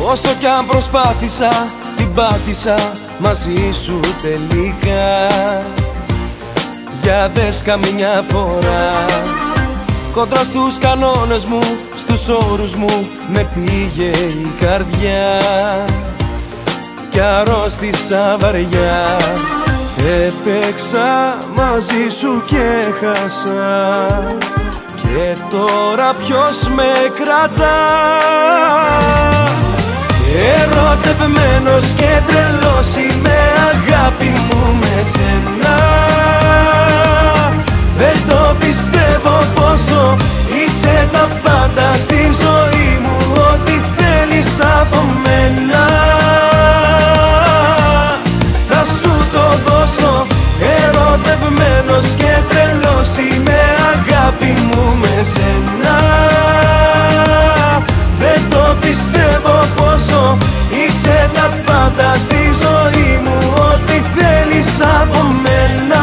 Όσο κι αν προσπάθησα, την πάτησα μαζί σου τελικά. Για δες καμιά φορά, κόντρα στους κανόνες μου, στους όρους μου, με πήγε η καρδιά κι αρρώστησα βαριά. Έπαιξα μαζί σου και χάσα, και τώρα ποιος με κρατά? Ερωτευμένος και τρελός είμαι, αγάπη μου, με σένα. Δεν το πιστεύω πόσο είσαι τα πάντα στη ζωή μου, ό,τι θέλεις από μένα θα σου το δώσω. Ερωτευμένος και τρελός είμαι, αγάπη μου, με σένα. Δεν το πιστεύω πόσο είσαι τα πάντα στη ζωή μου, ό,τι θέλεις από μένα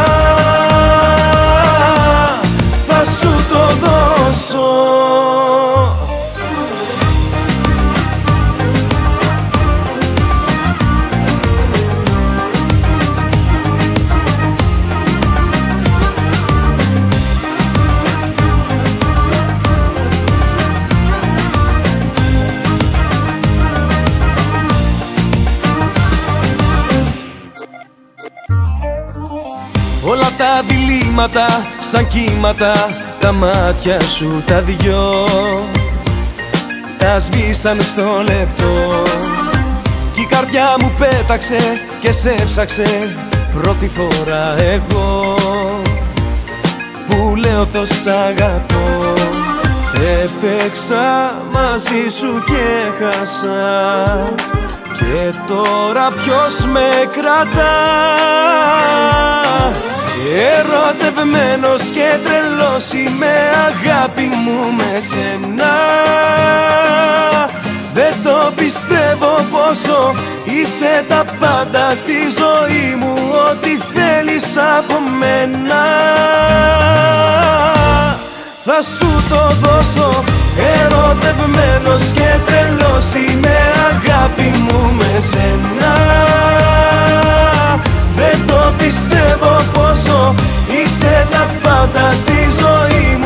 θα σου το δώσω. Όλα τα διλήμματα σαν κύματα, τα μάτια σου τα δυο τα σβήσαν στο λεπτό. Κι η καρδιά μου πέταξε και σε ψάξε πρώτη φορά εγώ, που λέω το σ' αγαπώ. Έπαιξα μαζί σου και χάσα, και τώρα ποιος με κρατά? Ερωτευμένος και τρελός είμαι, αγάπη μου, με σένα. Δεν το πιστεύω πόσο είσαι τα πάντα στη ζωή μου, ό,τι θέλεις από μένα θα σου το δώσω. Ερωτευμένος και τρελός είμαι, αγάπη μου, με σένα. Δεν το πιστεύω πόσο είσαι τα πάντα στη ζωή μου,